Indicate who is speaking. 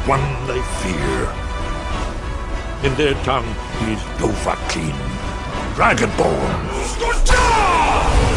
Speaker 1: one they fear. In their tongue, he's Dovahkiin, Dragonborn.